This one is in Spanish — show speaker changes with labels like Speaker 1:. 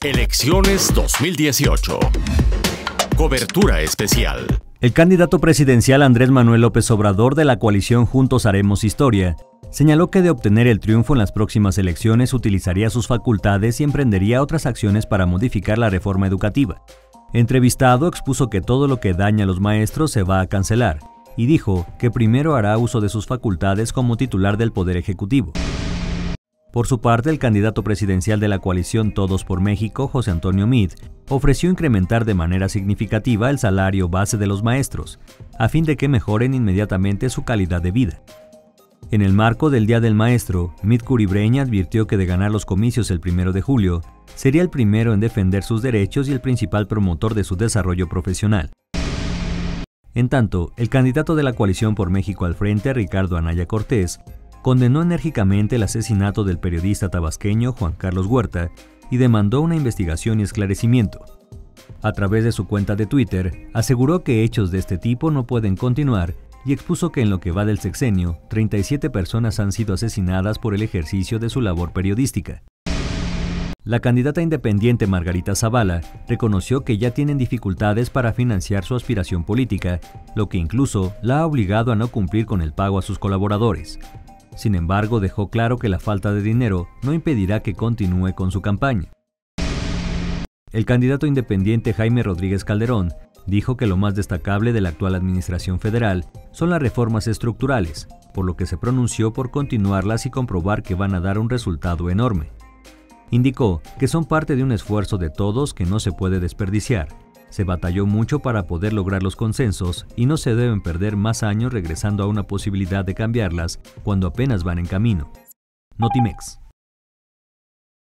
Speaker 1: Elecciones 2018. Cobertura especial.
Speaker 2: El candidato presidencial Andrés Manuel López Obrador de la coalición Juntos Haremos Historia señaló que de obtener el triunfo en las próximas elecciones utilizaría sus facultades y emprendería otras acciones para modificar la reforma educativa. Entrevistado, expuso que todo lo que daña a los maestros se va a cancelar y dijo que primero hará uso de sus facultades como titular del Poder Ejecutivo. Por su parte, el candidato presidencial de la coalición Todos por México, José Antonio Meade, ofreció incrementar de manera significativa el salario base de los maestros, a fin de que mejoren inmediatamente su calidad de vida. En el marco del Día del Maestro, Meade Curibreña advirtió que de ganar los comicios el 1 de julio, sería el primero en defender sus derechos y el principal promotor de su desarrollo profesional. En tanto, el candidato de la coalición por México al frente, Ricardo Anaya Cortés, condenó enérgicamente el asesinato del periodista tabasqueño Juan Carlos Huerta y demandó una investigación y esclarecimiento. A través de su cuenta de Twitter, aseguró que hechos de este tipo no pueden continuar y expuso que en lo que va del sexenio, 37 personas han sido asesinadas por el ejercicio de su labor periodística. La candidata independiente Margarita Zavala reconoció que ya tienen dificultades para financiar su aspiración política, lo que incluso la ha obligado a no cumplir con el pago a sus colaboradores. Sin embargo, dejó claro que la falta de dinero no impedirá que continúe con su campaña. El candidato independiente Jaime Rodríguez Calderón dijo que lo más destacable de la actual administración federal son las reformas estructurales, por lo que se pronunció por continuarlas y comprobar que van a dar un resultado enorme. Indicó que son parte de un esfuerzo de todos que no se puede desperdiciar. Se batalló mucho para poder lograr los consensos y no se deben perder más años regresando a una posibilidad de cambiarlas cuando apenas van en camino. Notimex.